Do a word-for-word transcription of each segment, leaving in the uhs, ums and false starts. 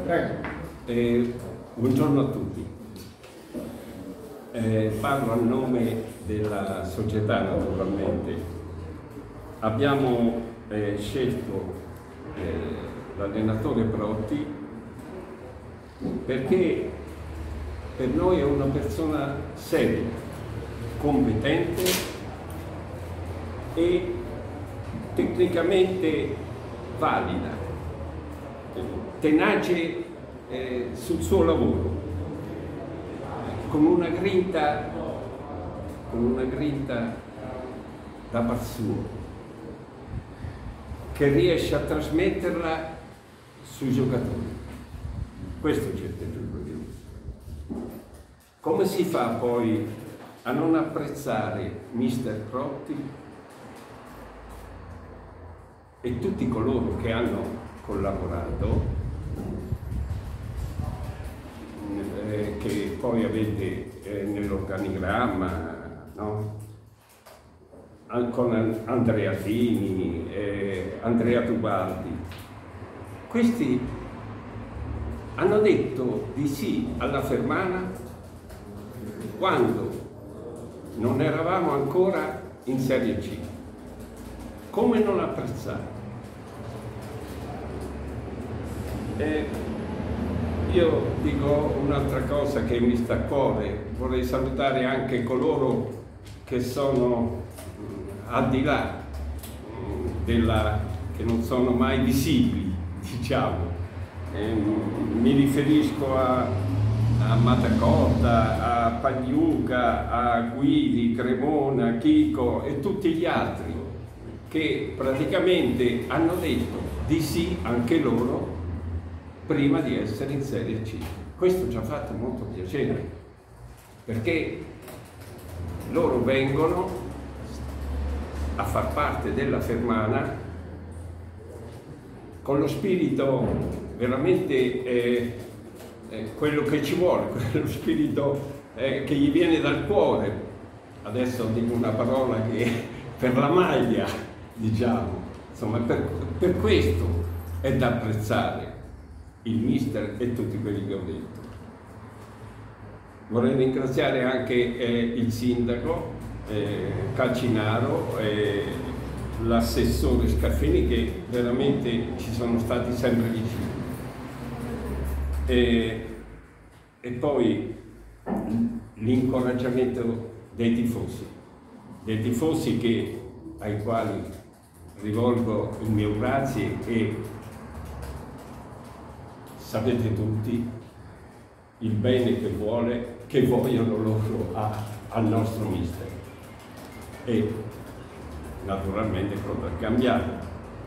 Eh, buongiorno a tutti. Eh, parlo a nome della società, naturalmente. Abbiamo eh, scelto eh, l'allenatore Protti perché per noi è una persona seria, competente e tecnicamente valida, tenace eh, sul suo lavoro, con una grinta, con una grinta da par suo, che riesce a trasmetterla sui giocatori. Questo ci è piaciuto di lui. Come si fa poi a non apprezzare mister Protti e tutti coloro che hanno collaborato, eh, che poi avete eh, nell'organigramma, no? Con Andrea Fini, eh, Andrea Tubaldi. Questi hanno detto di sì alla Fermana quando non eravamo ancora in Serie C. Come non apprezzare? Eh, io dico un'altra cosa che mi sta a cuore, vorrei salutare anche coloro che sono al di là della, che non sono mai visibili, diciamo. Eh, mi riferisco a, a Matacotta, a Pagliuca, a Guidi, Cremona, Chico e tutti gli altri che praticamente hanno detto di sì anche loro prima di essere in Serie C. Questo ci ha fatto molto piacere, perché loro vengono a far parte della Fermana con lo spirito veramente eh, eh, quello che ci vuole, quello spirito eh, che gli viene dal cuore. Adesso dico una parola che per la maglia, diciamo, insomma, per, per questo è da apprezzare il mister e tutti quelli che ho detto. Vorrei ringraziare anche eh, il sindaco eh, Calcinaro e l'assessore Scaffini, che veramente ci sono stati sempre vicini. E, e poi l'incoraggiamento dei tifosi, dei tifosi che, ai quali rivolgo il mio grazie, e sapete tutti il bene che vuole, che vogliono loro a, al nostro mister, e naturalmente pronto a cambiare.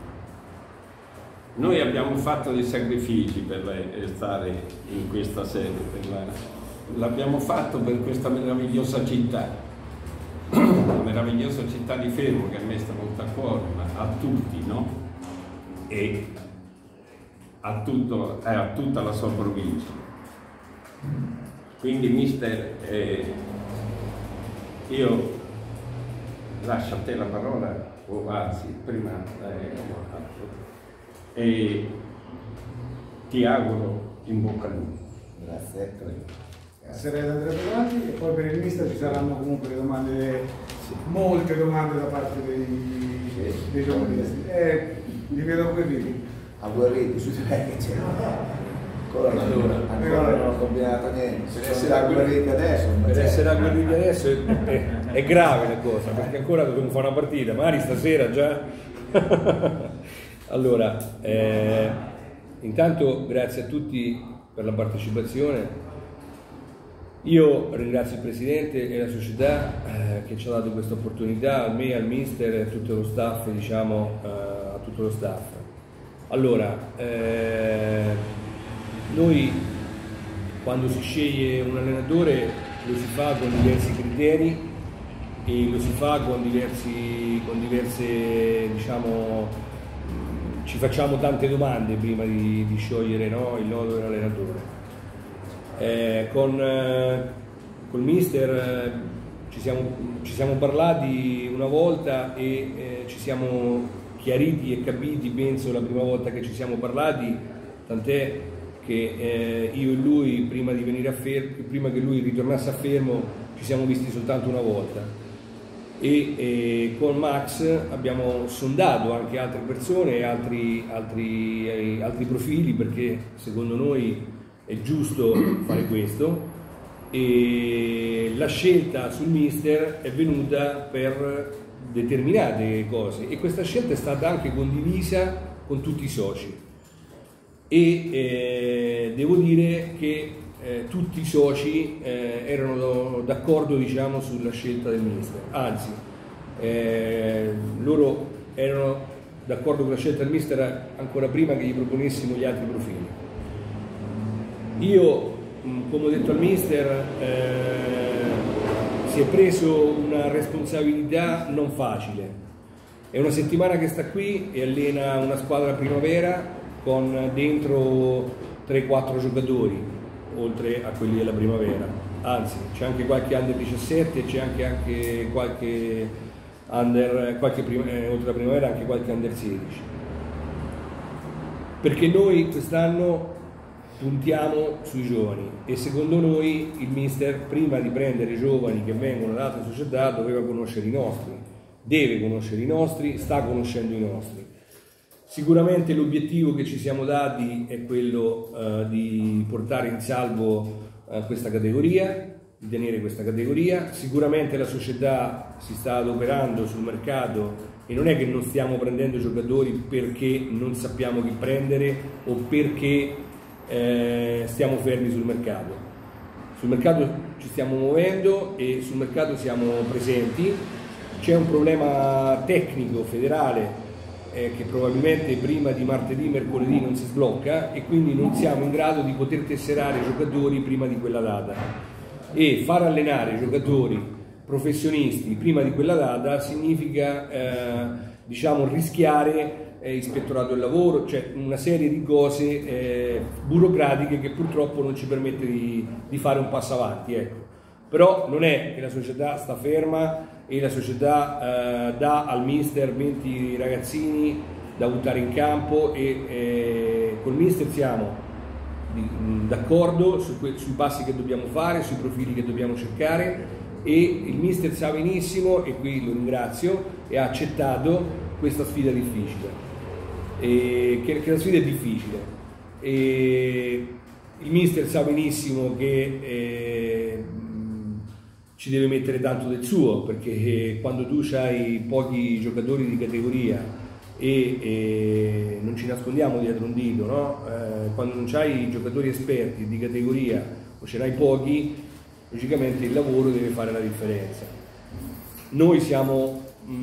Noi abbiamo fatto dei sacrifici per stare in questa sede, l'abbiamo fatto per questa meravigliosa città, la meravigliosa città di Fermo, che a me sta molto a cuore, ma a tutti, no? E a, tutto, eh, a tutta la sua provincia. Quindi mister, eh, io lascio a te la parola, o anzi prima eh, e ti auguro in bocca al lupo. Grazie. Passerei ad Andrea Tubaldi e poi per il mister ci saranno comunque le domande, sì, molte domande da parte dei, sì, dei giornalisti. Eh, li vedo agguerriti. Agguerriti, su di me che c'è. Ancora, allora, ancora non ho combinato niente. Se essere agguerriti adesso, per essere agguerriti adesso è, è, è grave la cosa, perché ancora dobbiamo fare una partita, magari stasera già. Allora, eh, intanto grazie a tutti per la partecipazione. Io ringrazio il Presidente e la società eh, che ci ha dato questa opportunità, a me, al mister e a tutto lo staff, diciamo, eh, a tutto lo staff. Allora, eh, noi quando si sceglie un allenatore lo si fa con diversi criteri e lo si fa con diversi, con diverse, diciamo, ci facciamo tante domande prima di, di sciogliere, no, il nodo dell'allenatore. Eh, con eh, col mister eh, ci, siamo, ci siamo parlati una volta e eh, ci siamo chiariti e capiti, penso, la prima volta che ci siamo parlati, tant'è che eh, io e lui prima, di venire a Fermo, prima che lui ritornasse a Fermo ci siamo visti soltanto una volta, e eh, con Max abbiamo sondato anche altre persone, altri, altri, eh, altri profili, perché secondo noi è giusto fare questo, e la scelta sul mister è venuta per determinate cose, e questa scelta è stata anche condivisa con tutti i soci, e eh, devo dire che eh, tutti i soci eh, erano d'accordo, diciamo, sulla scelta del mister, anzi eh, loro erano d'accordo con la scelta del mister ancora prima che gli proponessimo gli altri profili. Io, come ho detto al mister, eh, si è preso una responsabilità non facile. È una settimana che sta qui e allena una squadra primavera con dentro tre quattro giocatori, oltre a quelli della primavera. Anzi, c'è anche qualche under diciassette, c'è anche, anche qualche under, qualche prima, eh, oltre alla primavera anche qualche under sedici. Perché noi quest'anno puntiamo sui giovani, e secondo noi il mister, prima di prendere i giovani che vengono da altre società, doveva conoscere i nostri, deve conoscere i nostri, sta conoscendo i nostri. Sicuramente l'obiettivo che ci siamo dati è quello uh, di portare in salvo uh, questa categoria, di tenere questa categoria. Sicuramente la società si sta adoperando sul mercato, e non è che non stiamo prendendo giocatori perché non sappiamo chi prendere o perché Eh, stiamo fermi sul mercato. Sul mercato ci stiamo muovendo e sul mercato siamo presenti. C'è un problema tecnico federale eh, che probabilmente prima di martedì, mercoledì non si sblocca, e quindi non siamo in grado di poter tesserare giocatori prima di quella data, e far allenare giocatori professionisti prima di quella data significa eh, diciamo rischiare ispettorato del lavoro, cioè una serie di cose eh, burocratiche che purtroppo non ci permette di, di fare un passo avanti, ecco. Però non è che la società sta ferma e la società eh, dà al mister venti ragazzini da buttare in campo, e eh, col mister siamo d'accordo su sui passi che dobbiamo fare, sui profili che dobbiamo cercare, e il mister sa benissimo, e qui lo ringrazio, e ha accettato questa sfida difficile. E che, che la sfida è difficile, e il mister sa benissimo che eh, ci deve mettere tanto del suo, perché quando tu hai pochi giocatori di categoria e, e non ci nascondiamo dietro un dito, no? Eh, quando non hai giocatori esperti di categoria o ce n'hai pochi, logicamente il lavoro deve fare la differenza. Noi siamo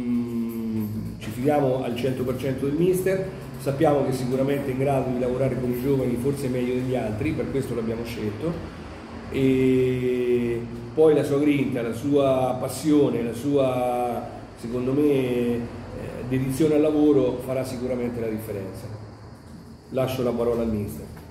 mh, ci fidiamo al cento per cento del mister, sappiamo che sicuramente è in grado di lavorare con i giovani forse meglio degli altri, per questo l'abbiamo scelto, e poi la sua grinta, la sua passione, la sua, secondo me, eh, dedizione al lavoro farà sicuramente la differenza. Lascio la parola al mister.